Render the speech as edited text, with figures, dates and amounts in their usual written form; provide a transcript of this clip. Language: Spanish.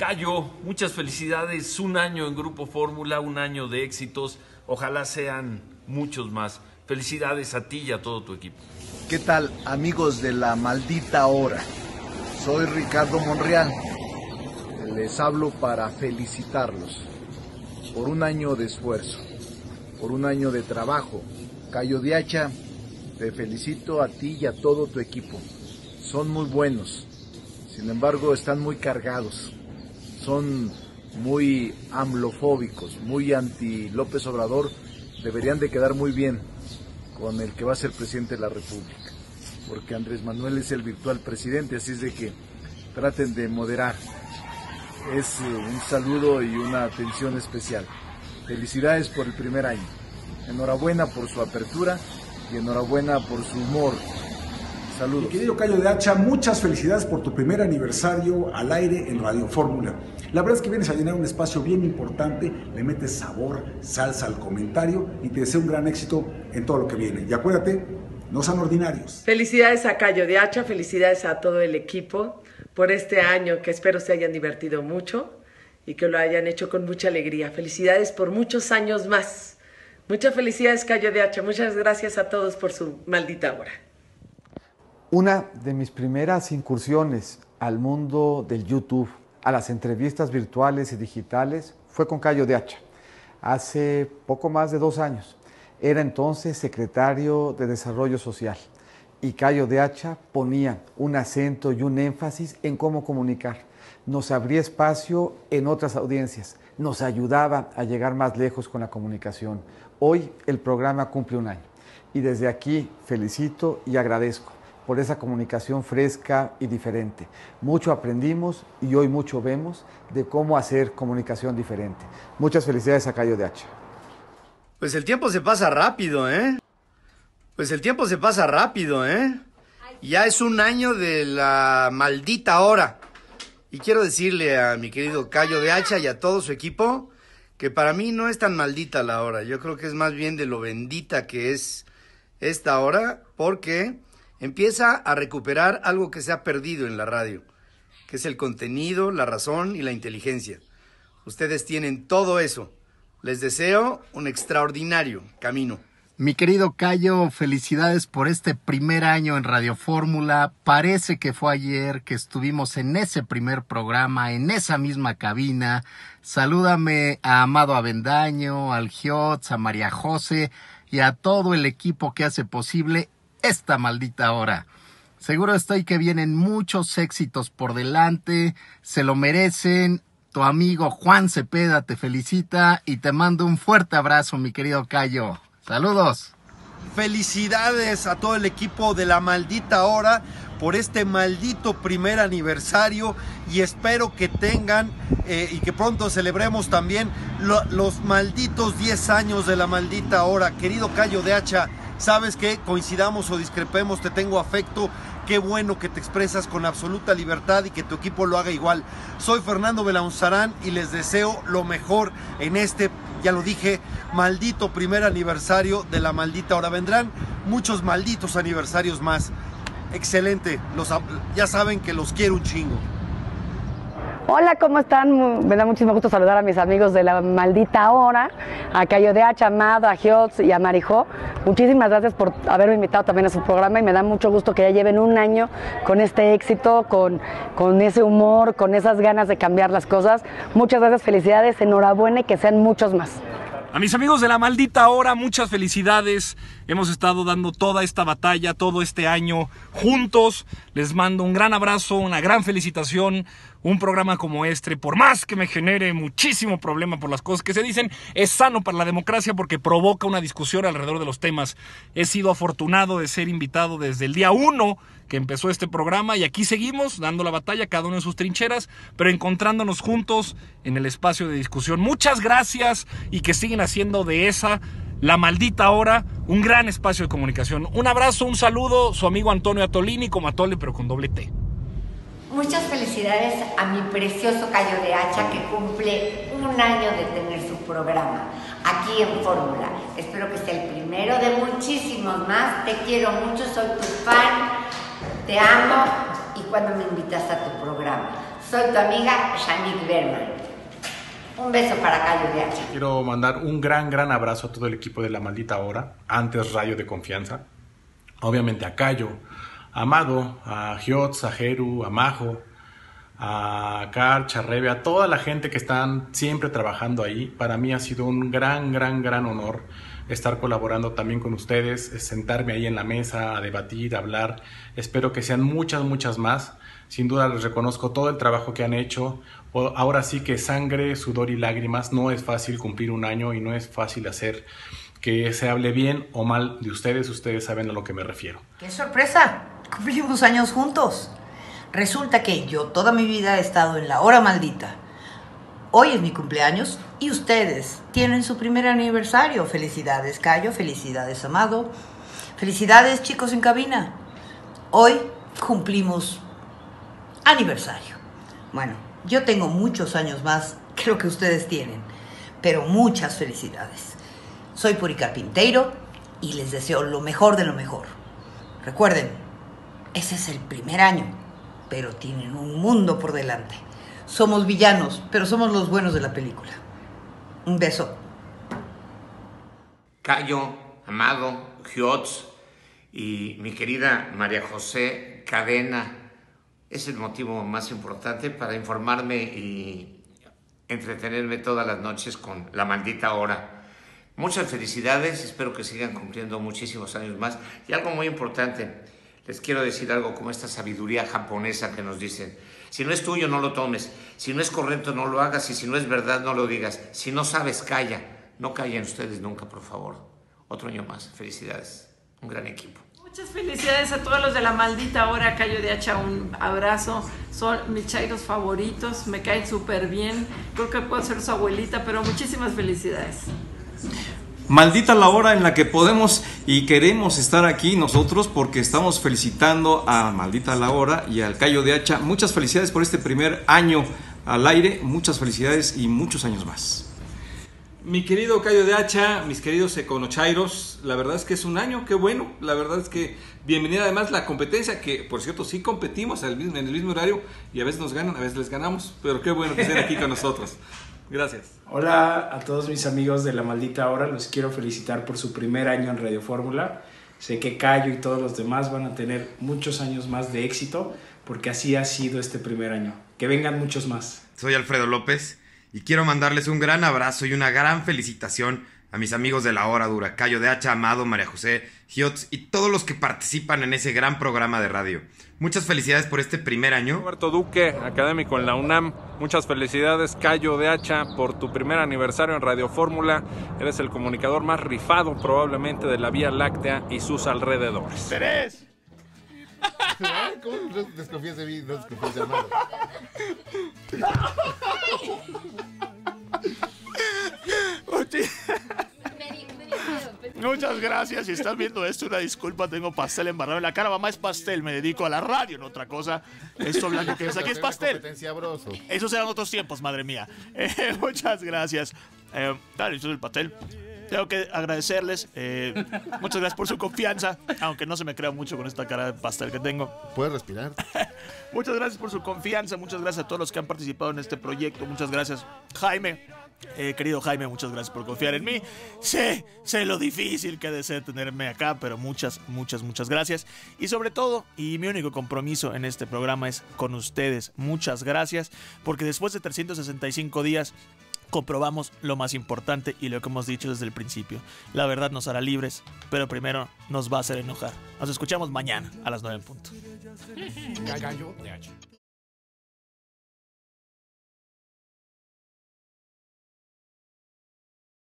Cayo, muchas felicidades, un año en Grupo Fórmula, un año de éxitos, ojalá sean muchos más. Felicidades a ti y a todo tu equipo. ¿Qué tal, amigos de La Maldita Hora? Soy Ricardo Monreal. Les hablo para felicitarlos por un año de esfuerzo, por un año de trabajo. Cayo de Hacha, te felicito a ti y a todo tu equipo. Son muy buenos, sin embargo están muy cargados. Son muy amlofóbicos, muy anti López Obrador. Deberían de quedar muy bien con el que va a ser presidente de la República, porque Andrés Manuel es el virtual presidente, así es de que traten de moderar. Es un saludo y una atención especial. Felicidades por el primer año. Enhorabuena por su apertura y enhorabuena por su humor. Saludos. Mi querido Cayo de Hacha, muchas felicidades por tu primer aniversario al aire en Radio Fórmula. La verdad es que vienes a llenar un espacio bien importante, le metes sabor, salsa al comentario y te deseo un gran éxito en todo lo que viene. Y acuérdate, no sean ordinarios. Felicidades a Cayo de Hacha, felicidades a todo el equipo por este año que espero se hayan divertido mucho y que lo hayan hecho con mucha alegría. Felicidades por muchos años más. Muchas felicidades, Cayo de Hacha. Muchas gracias a todos por su maldita hora. Una de mis primeras incursiones al mundo del YouTube, a las entrevistas virtuales y digitales, fue con Cayo de Hacha, hace poco más de 2 años. Era entonces secretario de Desarrollo Social y Cayo de Hacha ponía un acento y un énfasis en cómo comunicar. Nos abría espacio en otras audiencias, nos ayudaba a llegar más lejos con la comunicación. Hoy el programa cumple 1 año y desde aquí felicito y agradezco por esa comunicación fresca y diferente. Mucho aprendimos y hoy mucho vemos de cómo hacer comunicación diferente. Muchas felicidades a Cayo de Hacha. Pues el tiempo se pasa rápido, ¿eh? Ya es 1 año de La Maldita Hora. Y quiero decirle a mi querido Cayo de Hacha y a todo su equipo que para mí no es tan maldita la hora. Yo creo que es más bien de lo bendita que es esta hora, porque empieza a recuperar algo que se ha perdido en la radio, que es el contenido, la razón y la inteligencia. Ustedes tienen todo eso. Les deseo un extraordinario camino. Mi querido Cayo, felicidades por este primer año en Radio Fórmula. Parece que fue ayer que estuvimos en ese primer programa, en esa misma cabina. Salúdame a Amado Avendaño, al Giotz, a María José y a todo el equipo que hace posible esta maldita hora. Seguro estoy que vienen muchos éxitos por delante, se lo merecen. Tu amigo Juan Cepeda te felicita y te mando un fuerte abrazo, mi querido Cayo. Saludos. Felicidades a todo el equipo de La Maldita Hora por este maldito primer aniversario y espero que tengan y que pronto celebremos también los malditos 10 años de La Maldita Hora. Querido Cayo de Hacha, sabes que coincidamos o discrepemos, te tengo afecto. Qué bueno que te expresas con absoluta libertad y que tu equipo lo haga igual. Soy Fernando Belaunzarán y les deseo lo mejor en este, ya lo dije, maldito primer aniversario de La Maldita Hora. Vendrán muchos malditos aniversarios más. Excelente, ya saben que los quiero un chingo. Hola, ¿cómo están? Me da muchísimo gusto saludar a mis amigos de La Maldita Hora, a Cayo de Hacha, Amado, a Giotz y a Marijó. Muchísimas gracias por haberme invitado también a su programa y me da mucho gusto que ya lleven 1 año con este éxito, con ese humor, con esas ganas de cambiar las cosas. Muchas gracias, felicidades, enhorabuena y que sean muchos más. A mis amigos de La Maldita Hora, muchas felicidades. Hemos estado dando toda esta batalla, todo este año juntos. Les mando un gran abrazo, una gran felicitación. Un programa como este, por más que me genere muchísimo problema por las cosas que se dicen, es sano para la democracia porque provoca una discusión alrededor de los temas. He sido afortunado de ser invitado desde el día 1 que empezó este programa y aquí seguimos dando la batalla, cada uno en sus trincheras, pero encontrándonos juntos en el espacio de discusión. Muchas gracias y que siguen haciendo de esa La Maldita Hora un gran espacio de comunicación. Un abrazo, un saludo, su amigo Antonio Atolini, como Atole, pero con doble T. Muchas felicidades a mi precioso Cayo de Hacha que cumple 1 año de tener su programa aquí en Fórmula. Espero que sea el primero de muchísimos más. Te quiero mucho, soy tu fan, te amo y cuando me invitas a tu programa. Soy tu amiga Shanik Berman. Un beso para Cayo de Hacha. Quiero mandar un gran abrazo a todo el equipo de La Maldita Hora, antes Radio de Confianza. Obviamente a Cayo, a Amado, a Giotz, a Jeru, a Majo, a Karch, a Rebe, a toda la gente que están siempre trabajando ahí. Para mí ha sido un gran honor estar colaborando también con ustedes, sentarme ahí en la mesa a debatir, a hablar. Espero que sean muchas más. Sin duda les reconozco todo el trabajo que han hecho. Ahora sí que sangre, sudor y lágrimas. No es fácil cumplir un año y no es fácil hacer que se hable bien o mal de ustedes. Ustedes saben a lo que me refiero. ¡Qué sorpresa! Cumplimos años juntos. Resulta que yo toda mi vida he estado en la hora maldita. Hoy es mi cumpleaños y ustedes tienen su primer aniversario. Felicidades, Cayo. Felicidades, Amado. Felicidades, chicos en cabina. Hoy cumplimos aniversario. Bueno, yo tengo muchos años más que lo que ustedes tienen, pero muchas felicidades. Soy Puri Carpinteiro y les deseo lo mejor de lo mejor. Recuerden, ese es el primer año, pero tienen un mundo por delante. Somos villanos, pero somos los buenos de la película. Un beso. Cayo, Amado, Giotz y mi querida María José Cadena. Es el motivo más importante para informarme y entretenerme todas las noches con La Maldita Hora. Muchas felicidades, espero que sigan cumpliendo muchísimos años más. Y algo muy importante, les quiero decir algo como esta sabiduría japonesa que nos dicen. Si no es tuyo, no lo tomes. Si no es correcto, no lo hagas. Y si no es verdad, no lo digas. Si no sabes, calla. No callen ustedes nunca, por favor. Otro año más. Felicidades. Un gran equipo. Muchas felicidades a todos los de La Maldita Hora. Cayo de Hacha, un abrazo. Son mis chairos favoritos. Me caen súper bien. Creo que puedo ser su abuelita, pero muchísimas felicidades. Maldita la hora en la que podemos y queremos estar aquí nosotros porque estamos felicitando a Maldita la Hora y al Cayo de Hacha. Muchas felicidades por este primer año al aire, muchas felicidades y muchos años más. Mi querido Cayo de Hacha, mis queridos econochairos, la verdad es que es un año, qué bueno, la verdad es que bienvenida además la competencia, que por cierto sí competimos en el mismo horario y a veces nos ganan, a veces les ganamos, pero qué bueno que estén aquí con nosotros. Gracias. Hola a todos mis amigos de La Maldita Hora, los quiero felicitar por su primer año en Radio Fórmula. Sé que Cayo y todos los demás van a tener muchos años más de éxito porque así ha sido este primer año. Que vengan muchos más. Soy Alfredo López y quiero mandarles un gran abrazo y una gran felicitación a mis amigos de La Hora Dura, Cayo de Hacha, Amado, María José, Giotz y todos los que participan en ese gran programa de radio. Muchas felicidades por este primer año. Roberto Duque, académico en la UNAM. Muchas felicidades, Cayo de Hacha, por tu primer aniversario en Radio Fórmula. Eres el comunicador más rifado probablemente de la Vía Láctea y sus alrededores. ¡Terés! ¿Cómo desconfías de mí? No desconfías de Amado. Muchas gracias. Si están viendo esto, una disculpa, tengo pastel embarrado en la cara. Mamá, es pastel, me dedico a la radio, no otra cosa. Esto blanco que ves aquí es pastel. Esos eran otros tiempos, madre mía. Muchas gracias. Claro, esto es el pastel. Tengo que agradecerles. Muchas gracias por su confianza, aunque no se me crea mucho con esta cara de pastel que tengo. ¿Puedes respirar? Muchas gracias por su confianza. Muchas gracias a todos los que han participado en este proyecto. Muchas gracias, Jaime. Querido Jaime, muchas gracias por confiar en mí. Sé lo difícil que ha de ser tenerme acá, pero muchas gracias. Y sobre todo, y mi único compromiso en este programa es con ustedes. Muchas gracias, porque después de 365 días comprobamos lo más importante y lo que hemos dicho desde el principio. La verdad nos hará libres, pero primero nos va a hacer enojar. Nos escuchamos mañana a las 9 en punto.